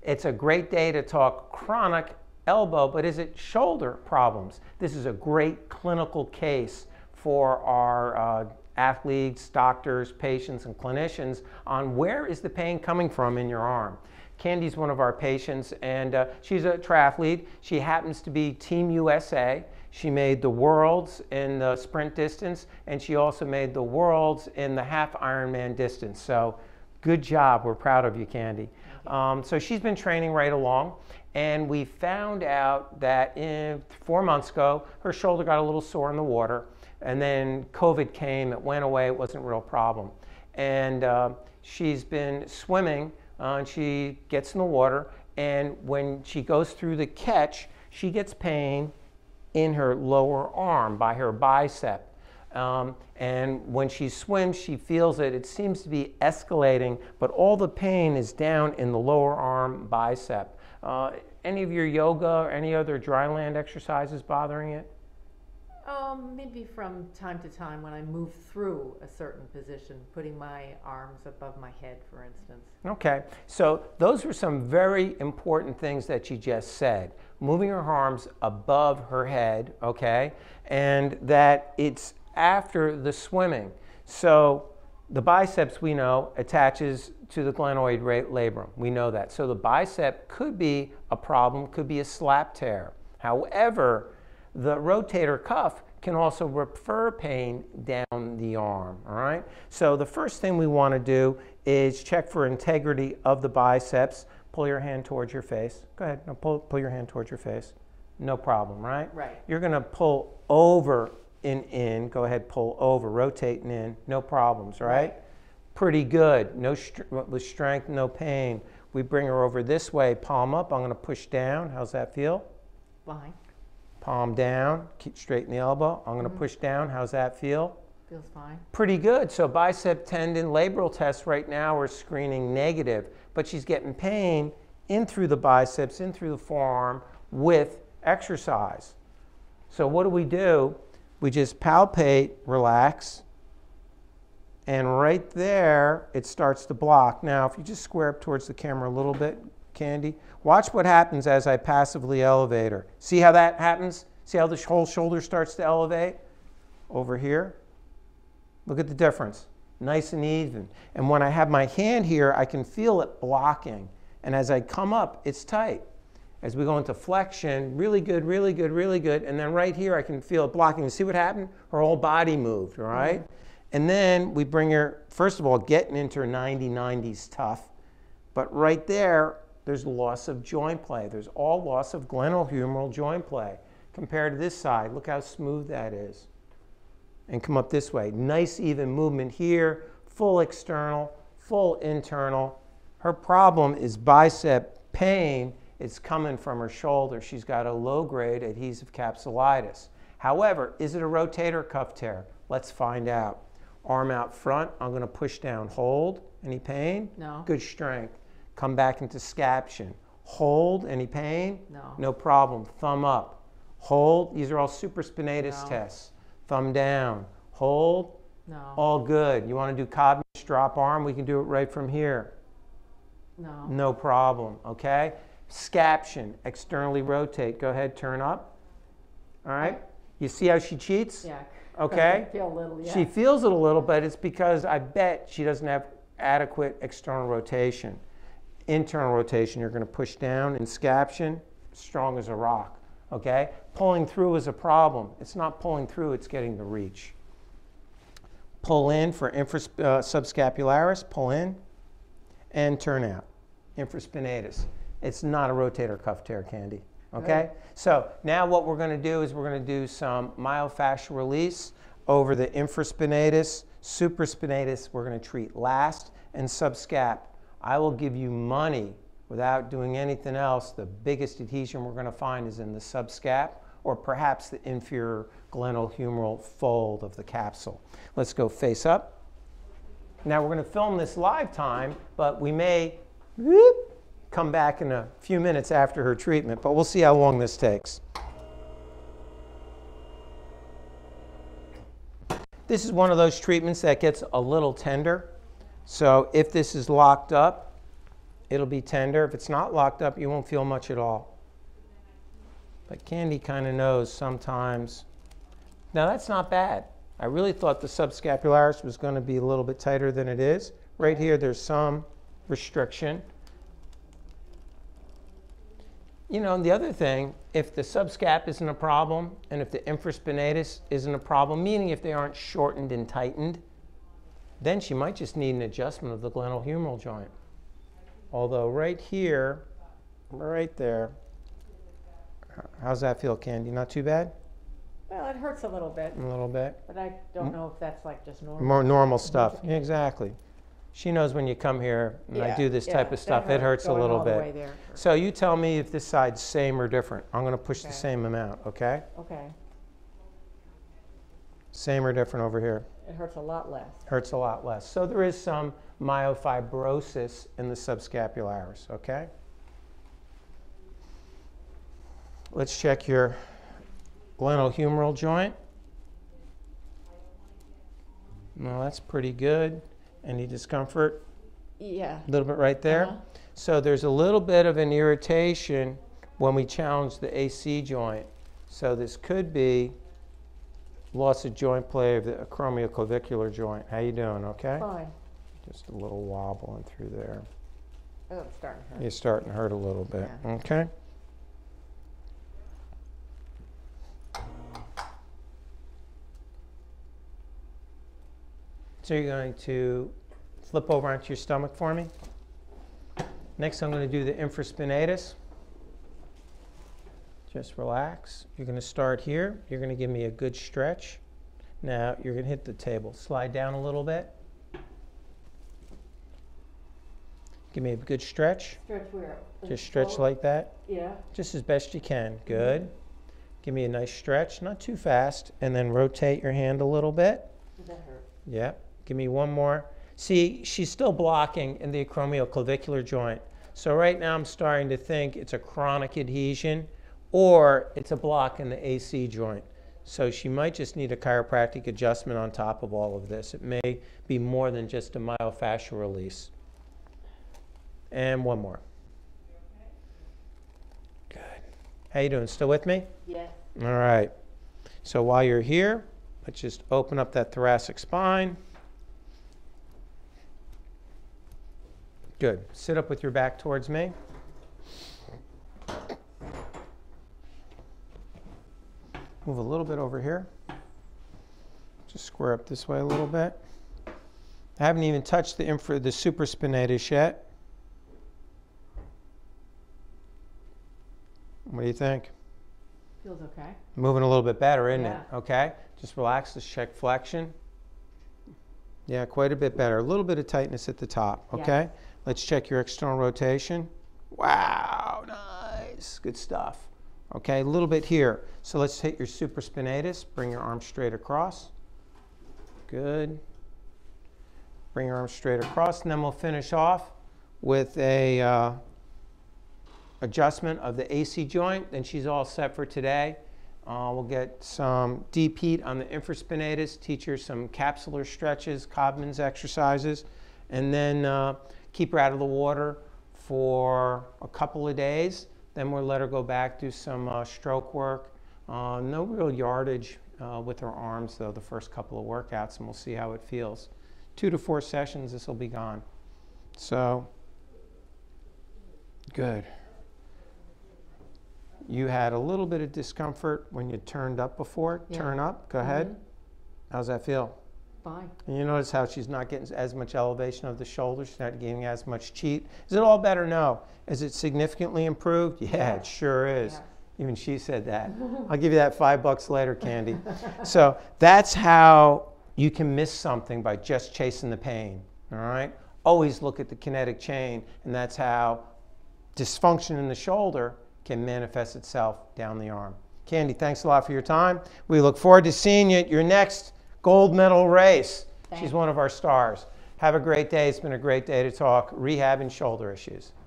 It's a great day to talk chronic elbow, but is it shoulder problems? This is a great clinical case for our athletes, doctors, patients, and clinicians on where is the pain coming from in your arm. Candy's one of our patients, and she's a triathlete. She happens to be Team USA. She made the worlds in the sprint distance, and she also made the worlds in the half Ironman distance. So good job. We're proud of you, Candy. So she's been training right along, and we found out that 4 months ago, her shoulder got a little sore in the water, and then COVID came, it went away, it wasn't a real problem. And she's been swimming, and she gets in the water, and when she goes through the catch, she gets pain in her lower arm by her bicep. And when she swims, she feels it. It seems to be escalating, but all the pain is down in the lower arm bicep. Any of your yoga or any other dry land exercises bothering it? Maybe from time to time when I move through a certain position, putting my arms above my head, for instance. Okay, so those were some very important things that you just said. Moving her arms above her head, okay, and that it's after the swimming. So the biceps, we know, attaches to the glenoid labrum. We know that. So the bicep could be a problem, could be a slap tear. However, the rotator cuff can also refer pain down the arm, all right? So the first thing we want to do is check for integrity of the biceps. Pull your hand towards your face. Go ahead, now pull your hand towards your face. No problem, right? Right. You're going to pull over and in. Go ahead, pull over, rotating in. No problems, right? Pretty good. No with strength, no pain. We bring her over this way, palm up. I'm going to push down. How's that feel? Fine. Palm down, keep straight in the elbow. I'm going to push down. How's that feel? Feels fine. Pretty good. So bicep tendon labral tests right now are screening negative, but she's getting pain in through the biceps, in through the forearm with exercise. So what do? We just palpate, relax, and right there it starts to block. Now if you just square up towards the camera a little bit, Candy, watch what happens as I passively elevate her. See how that happens? See how the whole shoulder starts to elevate? Over here. Look at the difference. Nice and even. And when I have my hand here, I can feel it blocking. And as I come up, it's tight. As we go into flexion, really good, really good, really good. And then right here, I can feel it blocking. You see what happened? Her whole body moved, all right? And then we bring her, first of all, getting into her 90-90 is tough. But right there, there's loss of joint play. There's all loss of glenohumeral joint play. Compared to this side, look how smooth that is. And come up this way. Nice even movement here, full external, full internal. Her problem is bicep pain. It's coming from her shoulder. She's got a low-grade adhesive capsulitis. However, is it a rotator cuff tear? Let's find out. Arm out front. I'm going to push down. Hold. Any pain? No. Good strength. Come back into scaption. Hold. Any pain? No. No problem. Thumb up. Hold. These are all supraspinatus tests. Thumb down. Hold. No. All good. You want to do Codman's drop arm? We can do it right from here. No. No problem. Okay? Scaption. Externally rotate. Go ahead. Turn up. All right? You see how she cheats? Yeah. Okay? I feel a little, yeah. She feels it a little, but it's because I bet she doesn't have adequate external rotation. Internal rotation, you're going to push down in scaption, strong as a rock. Okay? Pulling through is a problem. It's not pulling through, it's getting the reach. Pull in for subscapularis, pull in, and turn out. Infraspinatus. It's not a rotator cuff tear, Candy. Okay? Right. So now what we're going to do is we're going to do some myofascial release over the infraspinatus, supraspinatus we're going to treat last, and subscap. I will give you money without doing anything else. The biggest adhesion we're going to find is in the subscap or perhaps the inferior glenohumeral fold of the capsule. Let's go face up. Now we're going to film this live time, but we may come back in a few minutes after her treatment, but we'll see how long this takes. This is one of those treatments that gets a little tender. So if this is locked up, it'll be tender. If it's not locked up, you won't feel much at all. But Candy kind of knows sometimes. Now that's not bad. I really thought the subscapularis was going to be a little bit tighter than it is. Right here, there's some restriction. You know, the other thing, if the subscap isn't a problem, and if the infraspinatus isn't a problem, meaning if they aren't shortened and tightened, then she might just need an adjustment of the glenohumeral joint. Although right here, right there, how's that feel, Candy? Not too bad? Well, it hurts a little bit. A little bit. But I don't know if that's like just normal. More normal stuff. Exactly. She knows when you come here and I do this type of stuff, it hurts a little bit. So you tell me if this side's same or different. I'm going to push the same amount, okay? Okay. Same or different over here? It hurts a lot less. Hurts a lot less. So there is some myofibrosis in the subscapularis, okay? Let's check your glenohumeral joint. No, that's pretty good. Any discomfort? Yeah. A little bit right there. So there's a little bit of an irritation when we challenge the AC joint. So this could be loss of joint play of the acromioclavicular joint. How you doing? Okay? Fine. Just a little wobbling through there. Oh, it's starting to hurt. You're starting to hurt a little bit. Yeah. Okay? So you're going to flip over onto your stomach for me. Next, I'm going to do the infraspinatus. Just relax. You're going to start here. You're going to give me a good stretch. Now, you're going to hit the table. Slide down a little bit. Give me a good stretch. Stretch where? Just stretch like that. Yeah. Just as best you can. Good. Give me a nice stretch, not too fast. And then rotate your hand a little bit. Does that hurt? Yep. Give me one more. See, she's still blocking in the acromioclavicular joint. So right now I'm starting to think it's a chronic adhesion or it's a block in the AC joint. So she might just need a chiropractic adjustment on top of all of this. It may be more than just a myofascial release. And one more. Good. How you doing? Still with me? Yes. All right. So while you're here, let's just open up that thoracic spine. Good. Sit up with your back towards me. Move a little bit over here. Just square up this way a little bit. I haven't even touched the supraspinatus yet. What do you think? Feels okay. Moving a little bit better, isn't it? Yeah. Okay. Just relax. Let's check flexion. Yeah, quite a bit better. A little bit of tightness at the top. Okay. Yes. Let's check your external rotation. Wow, nice. Good stuff. Okay, a little bit here. So let's hit your supraspinatus. Bring your arm straight across. Good. Bring your arm straight across, and then we'll finish off with a adjustment of the AC joint. Then she's all set for today. We'll get some deep heat on the infraspinatus, teach her some capsular stretches, Codman's exercises, and then keep her out of the water for a couple of days. Then we'll let her go back, do some stroke work. No real yardage with her arms, though, the first couple of workouts, and we'll see how it feels. 2 to 4 sessions, this will be gone. So, good. You had a little bit of discomfort when you turned up before. Yeah. Turn up, go ahead. How's that feel? Fine. And you notice how she's not getting as much elevation of the shoulders, she's not getting as much cheat. Is it all better? No. Is it significantly improved? Yeah, it sure is. Yeah. Even she said that. I'll give you that $5 later, Candy. So that's how you can miss something by just chasing the pain, all right? Always look at the kinetic chain, and that's how dysfunction in the shoulder can manifest itself down the arm. Candy, thanks a lot for your time. We look forward to seeing you at your next gold medal race. She's one of our stars. Have a great day. It's been a great day to talk rehab and shoulder issues.